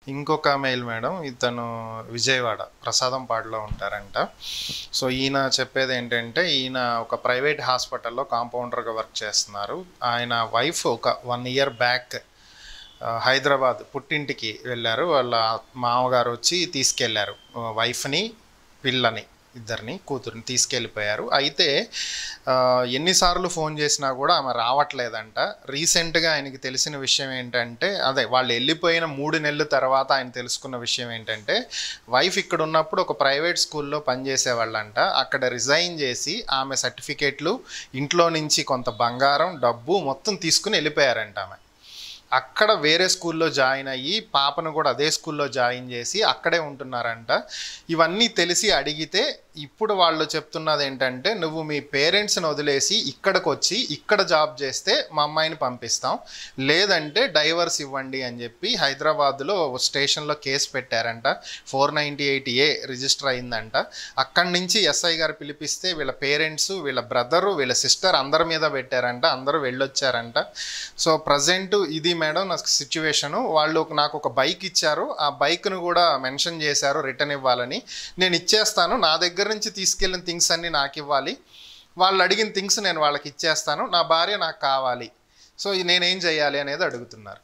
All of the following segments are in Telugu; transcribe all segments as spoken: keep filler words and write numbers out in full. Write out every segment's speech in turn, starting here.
ఇంకొక మెయిల్ మేడం, ఇతను విజయవాడ ప్రసాదంపాడులో ఉంటారంట. సో ఈయన చెప్పేది ఏంటంటే, ఈయన ఒక ప్రైవేట్ హాస్పిటల్లో కాంపౌండర్గా వర్క్ చేస్తున్నారు. ఆయన వైఫ్ ఒక వన్ ఇయర్ బ్యాక్ హైదరాబాద్ పుట్టింటికి వెళ్ళారు. వాళ్ళ మామగారు వచ్చి తీసుకెళ్లారు వైఫ్ని, పిల్లని, ఇద్దరిని, కూతురిని తీసుకెళ్ళిపోయారు. అయితే ఎన్నిసార్లు ఫోన్ చేసినా కూడా ఆమె రావట్లేదంట. రీసెంట్గా ఆయనకి తెలిసిన విషయం ఏంటంటే, అదే వాళ్ళు వెళ్ళిపోయిన మూడు నెలల తర్వాత ఆయన తెలుసుకున్న విషయం ఏంటంటే, వైఫ్ ఇక్కడ ఉన్నప్పుడు ఒక ప్రైవేట్ స్కూల్లో పనిచేసేవాళ్ళంట. అక్కడ రిజైన్ చేసి ఆమె సర్టిఫికేట్లు, ఇంట్లో నుంచి కొంత బంగారం, డబ్బు మొత్తం తీసుకుని వెళ్ళిపోయారంట. ఆమె అక్కడ వేరే స్కూల్లో జాయిన్ అయ్యి పాపను కూడా అదే స్కూల్లో జాయిన్ చేసి అక్కడే ఉంటున్నారంట. ఇవన్నీ తెలిసి అడిగితే ఇప్పుడు వాళ్ళు చెప్తున్నది ఏంటంటే, నువ్వు మీ పేరెంట్స్ని వదిలేసి ఇక్కడికి వచ్చి ఇక్కడ జాబ్ చేస్తే మా అమ్మాయిని పంపిస్తాం, లేదంటే డైవర్స్ ఇవ్వండి అని చెప్పి హైదరాబాద్లో స్టేషన్లో కేసు పెట్టారంట. Four ninety eight A register అయిందంట. అక్కడి నుంచి ఎస్ఐ గారు పిలిపిస్తే వీళ్ళ పేరెంట్స్, వీళ్ళ బ్రదరు, వీళ్ళ సిస్టర్ అందరి మీద పెట్టారంట. అందరూ వెళ్ళొచ్చారంట. సో ప్రజెంట్ ఇది మేడం నా సిచ్యువేషను. వాళ్ళు నాకు ఒక బైక్ ఇచ్చారు. ఆ బైక్ను కూడా మెన్షన్ చేశారు రిటర్న్ ఇవ్వాలని. నేను ఇచ్చేస్తాను, నా దగ్గర నుంచి తీసుకెళ్ళిన థింగ్స్ అన్నీ నాకు ఇవ్వాలి, వాళ్ళు అడిగిన థింగ్స్ నేను వాళ్ళకి ఇచ్చేస్తాను, నా భార్య నాకు కావాలి, సో నేనేం చేయాలి అనేది అడుగుతున్నారు.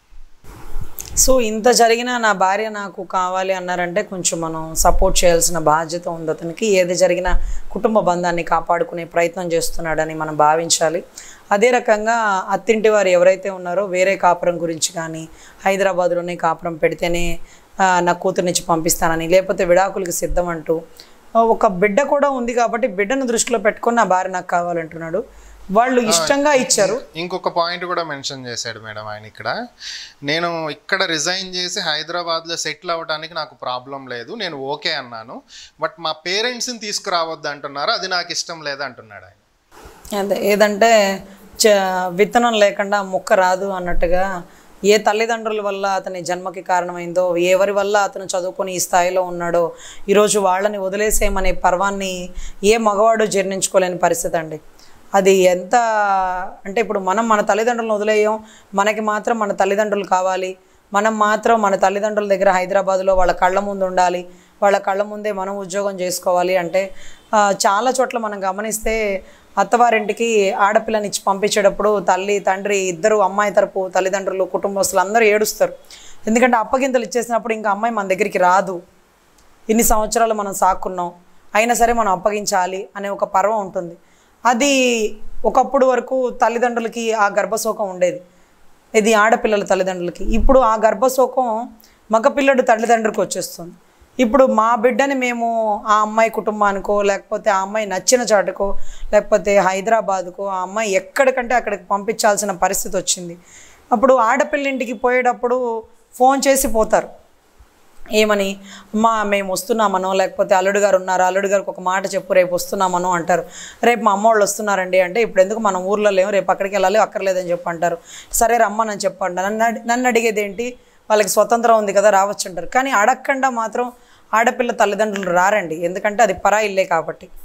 సో ఇంత జరిగినా నా భార్య నాకు కావాలి అన్నారంటే కొంచెం మనం సపోర్ట్ చేయాల్సిన బాధ్యత ఉంది అతనికి. ఏది జరిగినా కుటుంబ బంధాన్ని కాపాడుకునే ప్రయత్నం చేస్తున్నాడని మనం భావించాలి. అదే రకంగా అత్తింటి వారు ఎవరైతే ఉన్నారో వేరే కాపురం గురించి కానీ, హైదరాబాద్లోనే కాపురం పెడితేనే నా కూతురు నుంచి పంపిస్తానని, లేకపోతే విడాకులకి సిద్ధం అంటూ, ఒక బిడ్డ కూడా ఉంది కాబట్టి బిడ్డను దృష్టిలో పెట్టుకొని నా భార్య నాకు కావాలంటున్నాడు. వాళ్ళు ఇష్టంగా ఇచ్చారు. ఇంకొక పాయింట్ కూడా మెన్షన్ చేశాడు మేడం ఆయన ఇక్కడ, నేను ఇక్కడ రిజైన్ చేసి హైదరాబాద్లో సెటిల్ అవ్వడానికి నాకు ప్రాబ్లం లేదు, నేను ఓకే అన్నాను, బట్ మా పేరెంట్స్ని తీసుకురావద్దు అంటున్నారు, అది నాకు ఇష్టం లేదు అంటున్నాడు ఆయన. అదే ఏదంటే చ విత్తనం లేకుండా మొక్క రాదు అన్నట్టుగా, ఏ తల్లిదండ్రుల వల్ల అతని జన్మకి కారణమైందో, ఎవరి వల్ల అతను చదువుకొని ఈ స్థాయిలో ఉన్నాడో, ఈరోజు వాళ్ళని వదిలేసేయమనే పర్వాన్ని ఏ మగవాడు జీర్ణించుకోలేని పరిస్థితి అండి. అది ఎంత అంటే, ఇప్పుడు మనం మన తల్లిదండ్రులను వదిలేయం, మనకి మాత్రం మన తల్లిదండ్రులు కావాలి, మనం మాత్రం మన తల్లిదండ్రుల దగ్గర హైదరాబాద్లో వాళ్ళ కళ్ళ ముందు ఉండాలి, వాళ్ళ కళ్ళ ముందే మనం ఉద్యోగం చేసుకోవాలి అంటే, చాలా చోట్ల మనం గమనిస్తే అత్తవారింటికి ఆడపిల్లని ఇచ్చి పంపించేటప్పుడు తల్లి తండ్రి ఇద్దరు, అమ్మాయి తరపు తల్లిదండ్రులు, కుటుంబస్తులు అందరూ ఏడుస్తారు. ఎందుకంటే అప్పగింతలు ఇచ్చేసినప్పుడు ఇంకా అమ్మాయి మన దగ్గరికి రాదు, ఇన్ని సంవత్సరాలు మనం సాక్కున్నాం, అయినా సరే మనం అప్పగించాలి అనే ఒక పర్వం ఉంటుంది. అది ఒకప్పుడు వరకు తల్లిదండ్రులకి ఆ గర్భశోకం ఉండేది, ఇది ఆడపిల్లల తల్లిదండ్రులకి. ఇప్పుడు ఆ గర్భశోకం మగపిల్లడు తల్లిదండ్రులకు వచ్చేస్తుంది. ఇప్పుడు మా బిడ్డని మేము ఆ అమ్మాయి కుటుంబానికో, లేకపోతే ఆ అమ్మాయి నచ్చిన చాటుకో, లేకపోతే హైదరాబాద్కో, ఆ అమ్మాయి ఎక్కడికంటే అక్కడికి పంపించాల్సిన పరిస్థితి వచ్చింది. అప్పుడు ఆడపిల్లింటికి పోయేటప్పుడు ఫోన్ చేసి పోతారు, ఏమని, అమ్మా మేము వస్తున్నామనో, లేకపోతే అల్లుడు గారు ఉన్నారు, అల్లుడు గారికి ఒక మాట చెప్పు, రేపు వస్తున్నామనో అంటారు. రేపు మా అమ్మ వాళ్ళు వస్తున్నారండి అంటే, ఇప్పుడు ఎందుకు మనం ఊర్లో లేము, రేపు అక్కడికి వెళ్ళాలి, అక్కర్లేదని చెప్పి అంటారు. సరే రమ్మని చెప్పండి. నన్ను నన్ను అడిగేది ఏంటి, వాళ్ళకి స్వతంత్రం ఉంది కదా రావచ్చు అంటారు. కానీ అడగకుండా మాత్రం ఆడపిల్ల తల్లిదండ్రులు రారండి, ఎందుకంటే అది పరా ఇల్లే కాబట్టి.